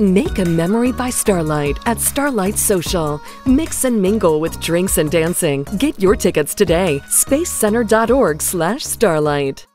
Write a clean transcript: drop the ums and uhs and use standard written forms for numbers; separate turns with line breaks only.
Make a memory by Starlight at Starlight Social. Mix and mingle with drinks and dancing. Get your tickets today. spacecenter.org/starlight.